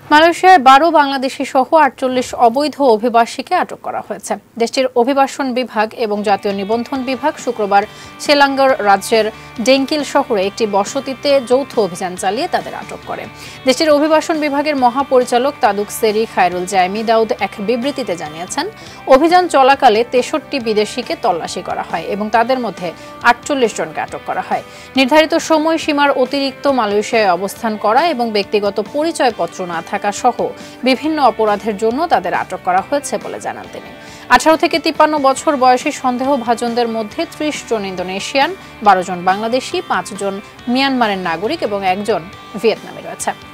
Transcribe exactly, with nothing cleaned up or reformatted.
মালয়েশিয়ায় বারো বাংলাদেশি সহ আটচল্লিশ অবৈধ অভিবাসীকে আটক করা হয়েছে। দেশটির অভিবাসন বিভাগ এবং জাতীয় নিবন্ধন বিভাগ শুক্রবার সেলাঙ্গর রাজ্যের ডেঙ্কিল শহরে একটি বসতিতে যৌথ অভিযান চালিয়ে তাদের আটক করে। দেশটির অভিবাসন বিভাগের মহাপরিচালক তাদুক সেরি খায়রুল জাইমি দাউদ এক বিবৃতিতে জানিয়েছেন, অভিযান চলাকালে তেষট্টি বিদেশিকে তল্লাশি করা হয় এবং তাদের মধ্যে আটচল্লিশ জনকে আটক করা হয়। নির্ধারিত সময়সীমার অতিরিক্ত মালয়েশিয়ায় অবস্থান করা এবং ব্যক্তিগত পরিচয়পত্র না থাকা সহ বিভিন্ন অপরাধের জন্য তাদের আটক করা হয়েছে বলে জানান তিনি। আঠারো থেকে তিপ্পান্ন বছর বয়সী সন্দেহভাজনদের মধ্যে ত্রিশ জন ইন্দোনেশিয়ান, বারো জন বাংলাদেশি, পাঁচ জন মিয়ানমারের নাগরিক এবং একজন ভিয়েতনামি রয়েছে।